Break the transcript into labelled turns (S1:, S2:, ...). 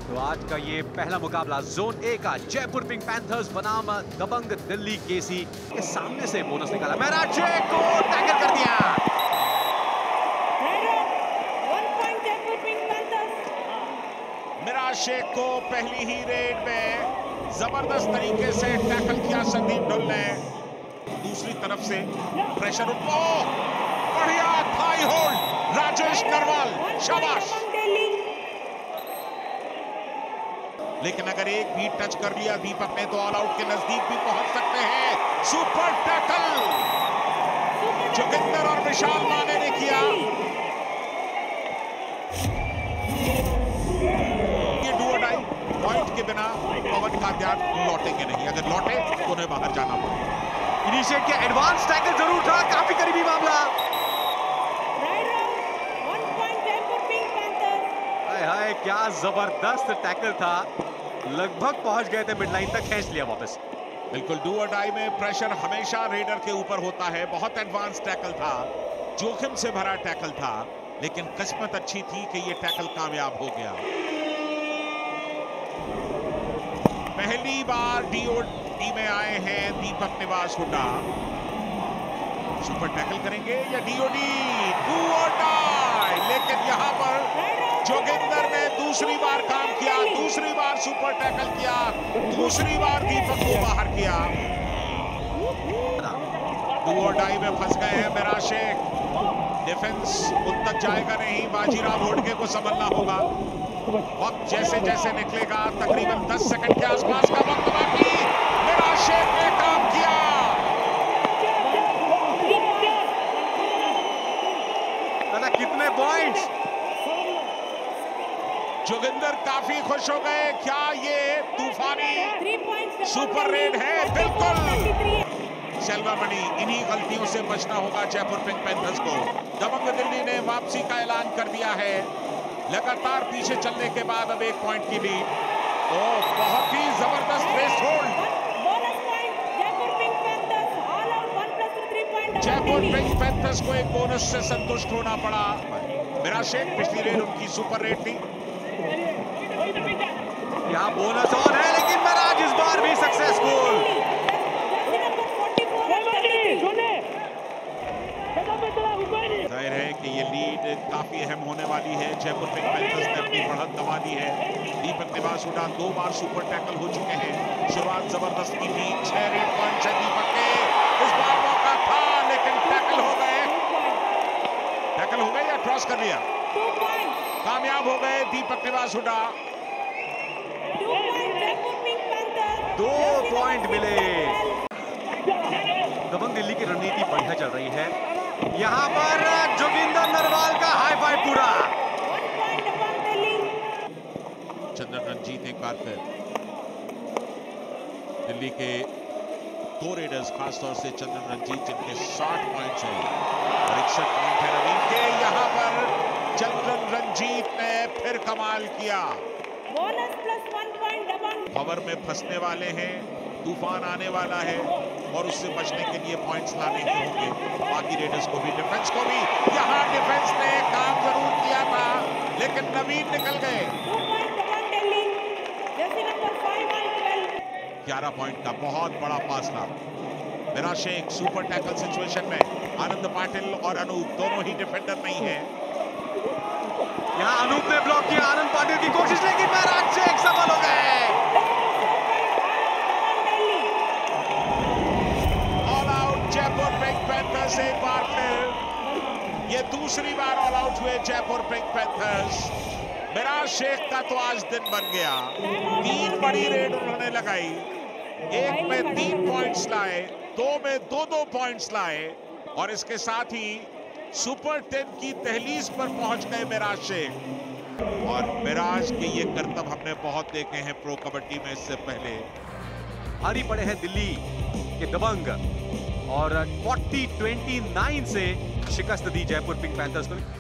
S1: तो आज का ये पहला मुकाबला जोन ए का जयपुर पिंक पैंथर्स बनाम दबंग दिल्ली केसी के सामने से बोनस निकाला। मेराज शेख को टैकल कर दिया।
S2: मेराज शेख को पहली ही रेड में जबरदस्त तरीके से टैकल किया संदीप ढुल ने। दूसरी तरफ से प्रेशर उनको बढ़िया थाई होल्ड राजेश नरवाल, शाबाश। लेकिन अगर एक भी टच कर लिया दीपक ने तो ऑल आउट के नजदीक भी पहुंच सकते हैं। सुपर टैकल जोगिंदर और विशाल माने ने किया। ये डू और डाई पॉइंट के बिना पवन का ध्यान लौटेंगे नहीं। अगर लौटे तो उन्हें बाहर जाना पड़ेगा।
S1: इनिशिएट के एडवांस टैकल जरूर था, काफी करीबी मामला। हाय हाय क्या जबरदस्त टैकल था, लगभग पहुंच गए थे मिड लाइन तक, खींच लिया वापस।
S2: बिल्कुल डू और डाई में प्रेशर हमेशा रेडर के ऊपर होता है। बहुत एडवांस टैकल था, जोखिम से भरा टैकल था, लेकिन किस्मत अच्छी थी कि ये टैकल कामयाब हो गया। पहली बार डीओडी में आए हैं दीपक निवास हुड्डा। सुपर टैकल करेंगे या डीओडी? डू और डाई। लेकिन यहां पर जोगिंदर ने दूसरी बार काम किया, दूसरी बार सुपर टैकल किया, दूसरी बार दीपक को बाहर किया। डू और डाई में फंस गए हैं मेराज शेख। डिफेंस उन तक जाएगा नहीं, बाजीराव होडके को संभलना होगा। वक्त जैसे जैसे निकलेगा, तकरीबन 10 सेकंड के आसपास का वक्त बाकी। मेराज शेख ने काम किया।
S1: कितने पॉइंट्स?
S2: जोगिंदर काफी खुश हो गए। क्या ये तूफानी सुपर रेड है? बिल्कुल। सेल्वामणि, इन्हीं गलतियों से बचना होगा जयपुर पिंक पैंथर्स को। दबंग दिल्ली ने वापसी का ऐलान कर दिया है। लगातार पीछे चलने के बाद अब 1 पॉइंट की लीड। ओह, बहुत ही जबरदस्त रेस होल्ड। जयपुर पिंक पैंथर्स को एक बोनस से संतुष्ट होना पड़ा। मेराज शेख पिछली रेड उनकी सुपर रेड थी।
S1: यहाँ बोनस ऑन है, लेकिन मेराज इस बार भी सक्सेसफुल।
S2: जाहिर है कि ये लीड काफी अहम होने वाली है। जयपुर पिंक पैंथर्स ने अपनी बढ़त दबा दी है। दीपक निवास हुड्डा 2 बार सुपर टैकल हो चुके हैं। शुरुआत जबरदस्त की थी। 6 रेड पॉइंट है दीपक के। इस बार मौका था, लेकिन टैकल हो गए। टैकल हो गए या क्रॉस कर लिया? कामयाब हो गए दीपक निवास हुड्डा।
S1: 2 पॉइंट मिले। दबंग दिल्ली की रणनीति बढ़िया चल रही है। यहां पर जोगिंदर नरवाल का हाई फाइव पूरा।
S2: चंद्रन रंजीत एक बार फिर दिल्ली के 2 रेडर्स, खासतौर से चंद्रन रंजीत जिनके 60 पॉइंट्स हैं और 61 पॉइंट है नवीन के। यहां पर चंद्रन रंजीत ने फिर कमाल किया। खबर में फंसने वाले हैं, तूफान आने वाला है और उससे बचने के लिए पॉइंट्स लाने ही होंगे। बाकी रेडर्स को भी, डिफेंस को भी। यहां डिफेंस ने काम जरूर किया था, लेकिन नवीन निकल गए। 11 पॉइंट का बहुत बड़ा फासला। Meraj Sheikh super tackle situation में। आनंद पाटिल और अनूप दोनों ही डिफेंडर नहीं है।
S1: यहां अनूप ने ब्लॉक किया आनंद पाटिल की कोशिश, लेकिन मेराज शेख सफल हो गए।
S2: All out Jaipur pink panthers एक बार फिर। ये दूसरी बार ऑल आउट हुए Jaipur pink panthers. Meraj Sheikh का तो आज दिन बन गया। 3 बड़ी रेड उन्होंने लगाई। 1 में 3 पॉइंट्स लाए, 2 में 2-2 पॉइंट्स लाए और इसके साथ ही सुपर 10 की दहलीज पर पहुंच गए मेराज शेख। और मेराज के ये करतब हमने बहुत देखे हैं प्रो कबड्डी में इससे पहले।
S1: हारी पड़े हैं दिल्ली के दबंग और 40-29 से शिकस्त दी जयपुर पिंक पैंथर्स को।